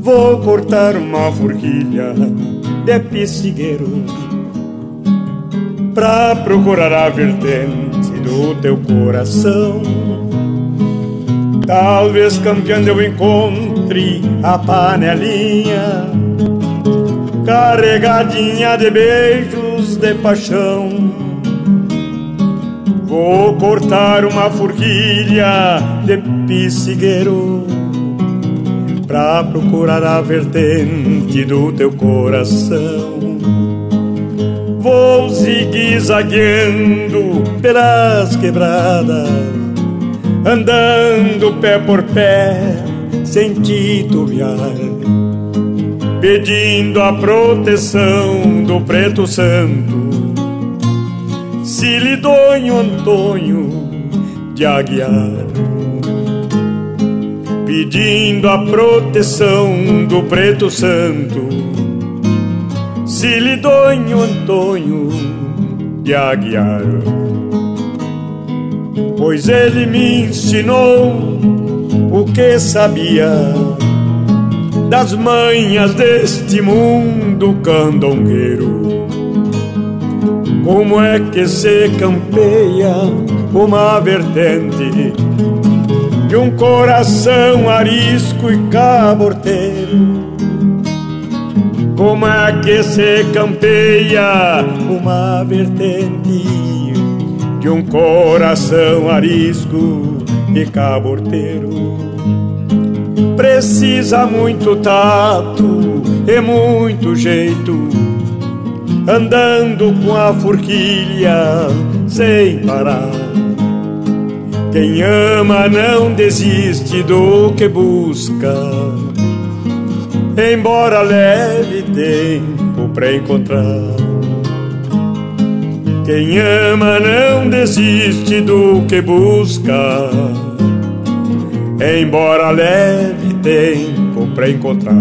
Vou cortar uma forquilha de pissigueiro pra procurar a vertente do teu coração. Talvez campeando eu encontre a panelinha carregadinha de beijos de paixão. Vou cortar uma forquilha de pissigueiro pra procurar a vertente do teu coração. Vou zigue-zagueando pelas quebradas, andando pé por pé, sem titubear, pedindo a proteção do preto santo, Silidonho Antônio de Aguiar. Pedindo a proteção do preto santo, Silidonho Antônio de Aguiar. Pois ele me ensinou o que sabia das manhas deste mundo candongueiro. Como é que se campeia uma vertente de um coração arisco e caborteiro? Como é que se campeia uma vertente de um coração arisco e caborteiro? Precisa muito tato e muito jeito, andando com a forquilha sem parar. Quem ama não desiste do que busca, embora leve tempo pra encontrar. Quem ama não desiste do que busca, embora leve tempo pra encontrar.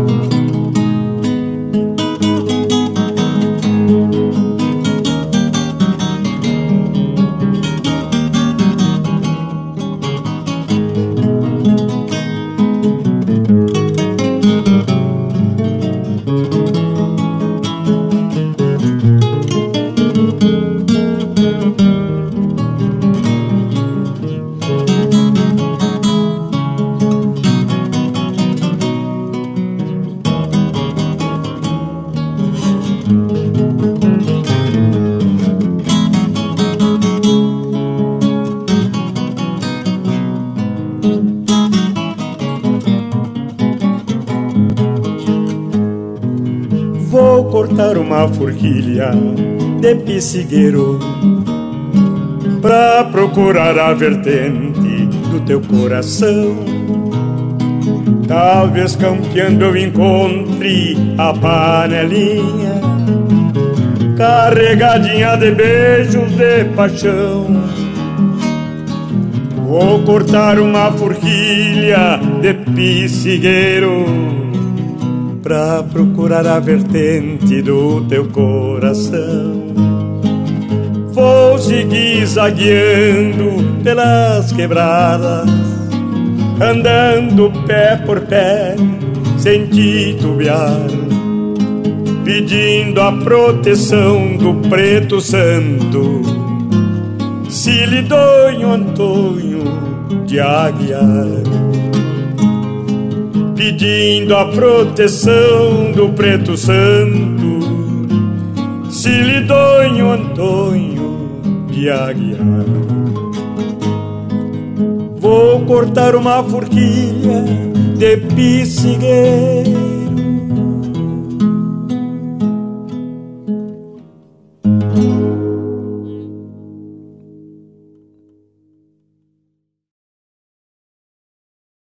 Vou cortar uma forquilha de pissigueiro pra procurar a vertente do teu coração. Talvez campeando eu encontre a panelinha carregadinha de beijos de paixão. Vou cortar uma forquilha de pissigueiro pra procurar a vertente do teu coração. Vou zigue-zagueando pelas quebradas, andando pé por pé, sem titubear, pedindo a proteção do preto santo, Silidonho Antônio de Aguiar. Pedindo a proteção do preto santo, Silidonho Antônio de Aguiar. Vou cortar uma forquilha de pissigueiro